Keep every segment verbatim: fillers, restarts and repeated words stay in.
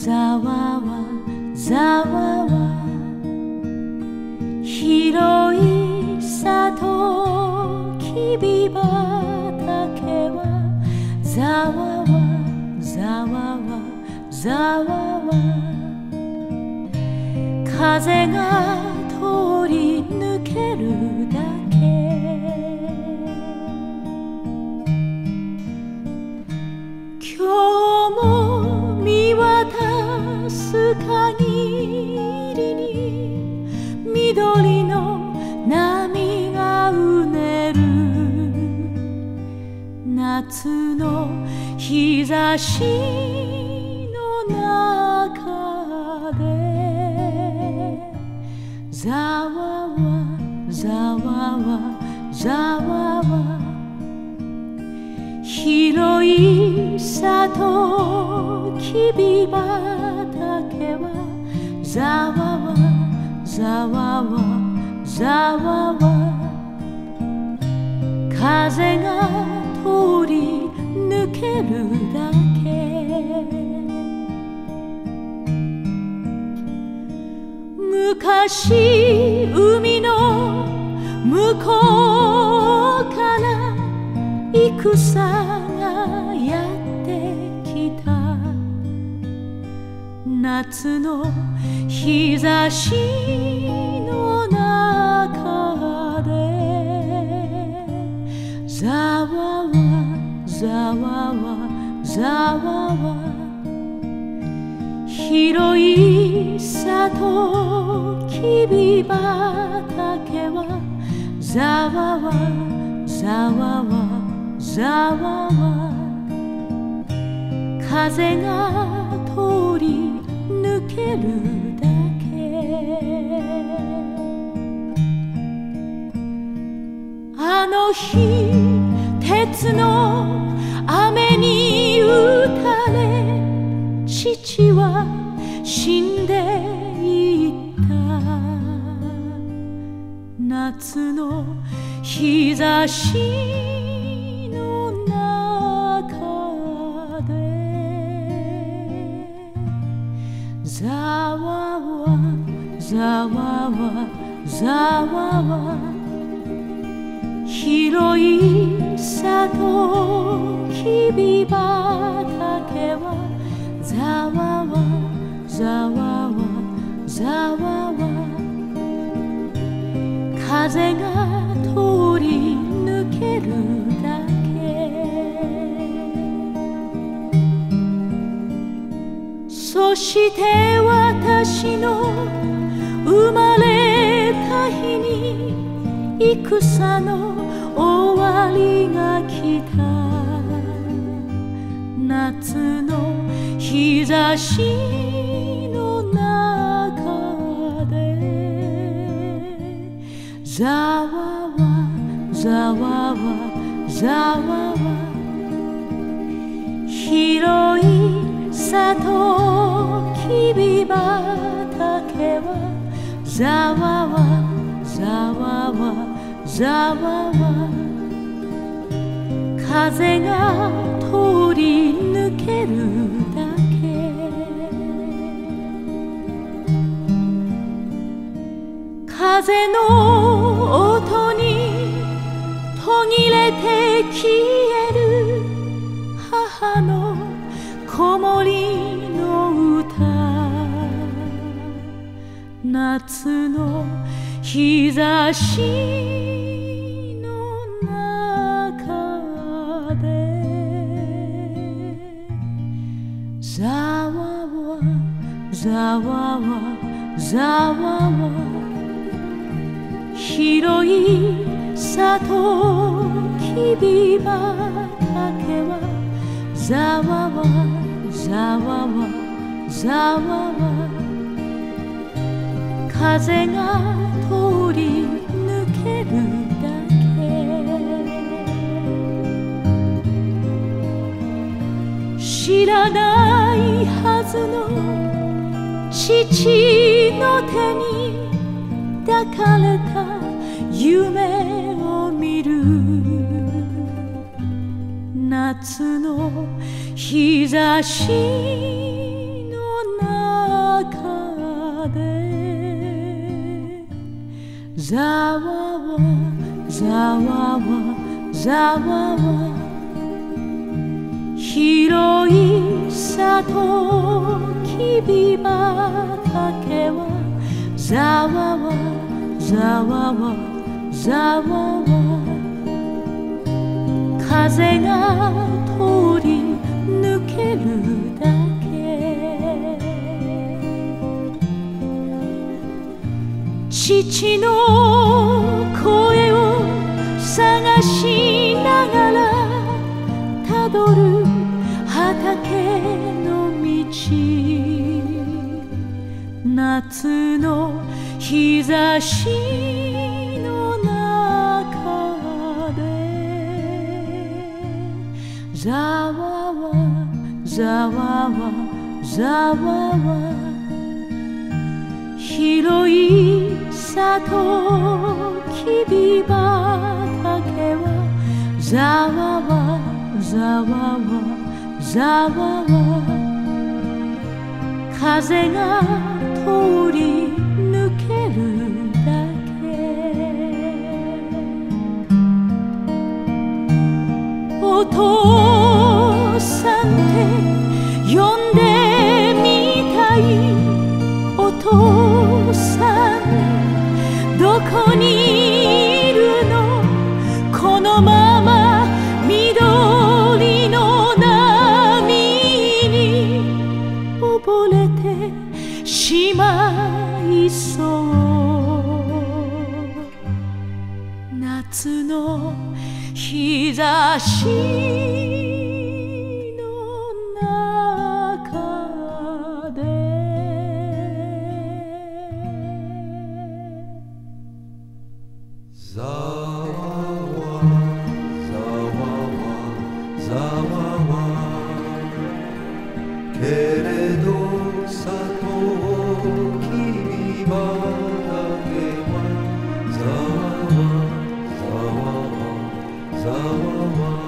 ざわわざわわ広い里きび畑はざわわざわわざわわ風が通り抜けるだけ今日も見渡す限りに緑の波がうねる夏の日差しの中でざわわざわわざわわ広い里きび畑はざわわざわわざわわ風が通り抜けるだけ昔海の向こうから戦がやってきた夏の日差しの中でざわわざわわざわわ広い里きび畑はざわわざわわざわわ風が通り抜けるだけあの日鉄の雨に打たれ父は死んでいった夏の日差しの中でざわわざわわざわわ広い里きび畑はざわわざわわざわわ風が通り抜けるだけそして私の生まれた日に戦の終わりが来た夏の日差しの中でざわわざわわざわわ広い里きび畑はざわわざわわざわわ風が通り抜けるだけ風の音に途切れて消える母の子守の歌夏の日差しの中でざわわざわわざわわ広い里きび畑はざわわざわわざわわ風が通り抜けるだけ知らないはずの父の手に抱かれた夢を見る夏の日差しのざわわざわわざわわ広い里きび畑はざわわざわわざわわ風が通り抜けるだけ父の声を探しながらたどる畑の道夏の日差しの中でざわわざわわざわわ広い里きび畑はざわわざわわざわわ風が通り抜けるだけお父さんって呼んでみたいお父さんどこにいるのこのまま緑の波に溺れてしまいそう夏の日差しの中でざわわざわわざわわけれど里きび畑はざわわざわわざわわ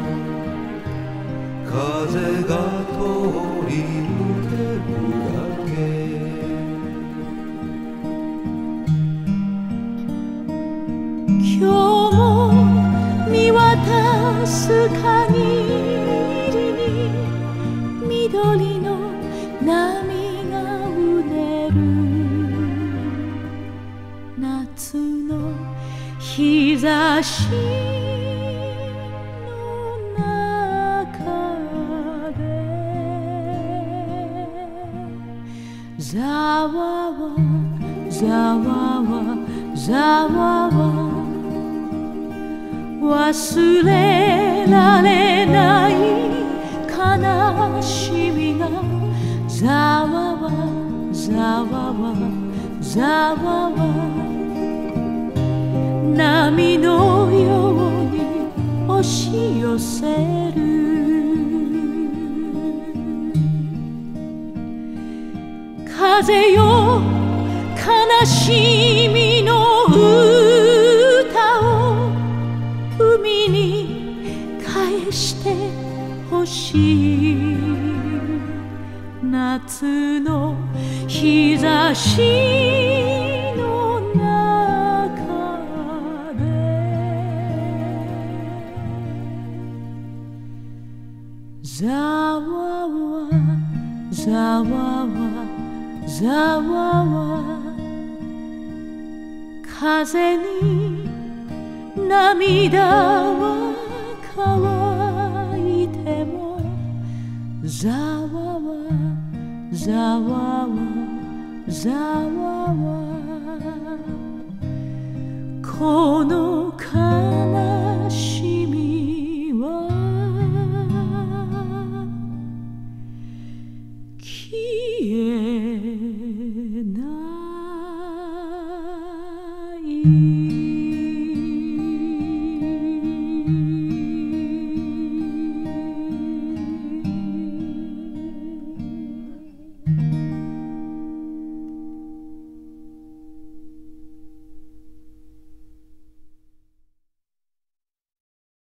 風が通り抜けるだけ今日も見渡す限りに緑の波がうねる夏の日差しの中でざわわざわわざわわ忘れられない悲しみがざわわざわわざわわ波のように押し寄せる風よ悲しみの歌を海に返してほしい夏の日差しの中でざわわざわわざわわ風に涙は乾いてもざわわざわわざわわこの悲しみは消えない